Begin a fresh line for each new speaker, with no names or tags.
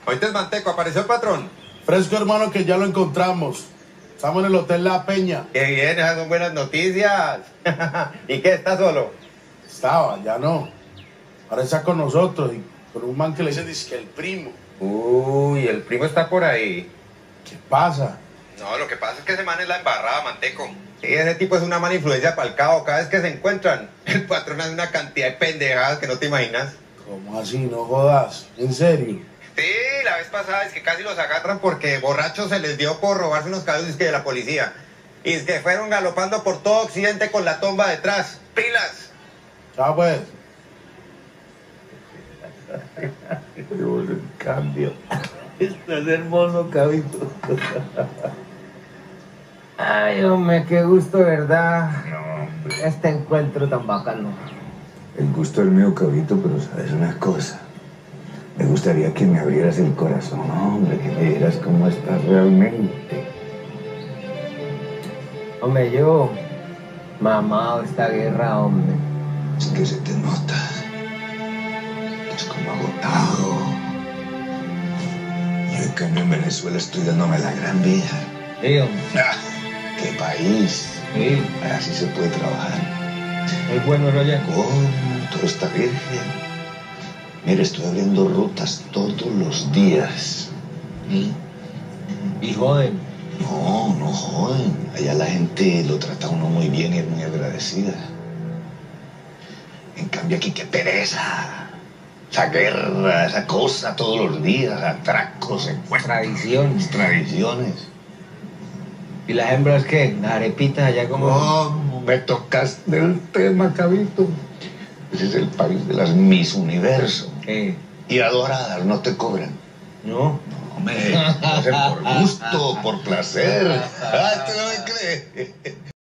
Oíste, Manteco, apareció el patrón.
Fresco, hermano, que ya lo encontramos. Estamos en el Hotel La Peña.
Qué bien, esas son buenas noticias. ¿Y qué, está solo?
Estaba, ya no. Ahora está con nosotros y con un man que le dicen que el primo.
Uy, el primo está por ahí.
¿Qué pasa?
No, lo que pasa es que ese man es la embarrada, Manteco. Sí, ese tipo es una mala influencia para el cabo. Cada vez que se encuentran, el patrón hace una cantidad de pendejadas que no te imaginas.
¿Cómo así? No jodas. ¿En serio?
Sí, la vez pasada es que casi los agarran porque borrachos se les dio por robarse unos caballos de la policía. Y es que fueron galopando por todo Occidente con la tomba detrás. ¡Pilas!
Chao, pues.
Pero en cambio, estás hermoso, cabito.
Ay, hombre, qué gusto, ¿verdad?
No, pues,
Este encuentro tan bacano.
el gusto es mío, cabito, pero sabes una cosa. Me gustaría que me abrieras el corazón, hombre, que me dijeras cómo estás realmente.
Hombre, yo mamado esta guerra, hombre.
Es que se te nota. Estás como agotado. Yo en cambio en Venezuela estoy dándome la gran vida.
Sí, hombre.
¡Ah! ¡Qué país!
Sí,
Así se puede trabajar.
es bueno, Roger.
¿Cómo? Todo está virgen. Mira, estoy abriendo rutas todos los días.
Y joden.
No, no joden. Allá la gente lo trata a uno muy bien y es muy agradecida. En cambio aquí, qué pereza. Esa guerra, esa cosa todos los días, atracos, secuestros.
Tradiciones.
Tradiciones.
¿Y las hembras qué? Las arepitas allá como...
¿Cómo me tocaste el tema, cabito? Ese es el país de las Miss Universo.
¿Qué?
Y adoradas, no te cobran.
No.
No, me lo hacen por gusto, por placer. Ah, ¿tú no me crees?